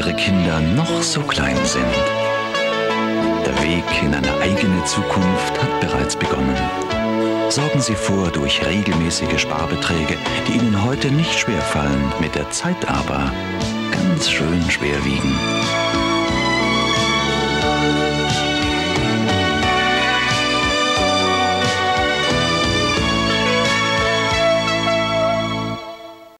Ihre Kinder noch so klein sind. Der Weg in eine eigene Zukunft hat bereits begonnen. Sorgen Sie vor durch regelmäßige Sparbeträge, die Ihnen heute nicht schwerfallen, mit der Zeit aber ganz schön schwer wiegen.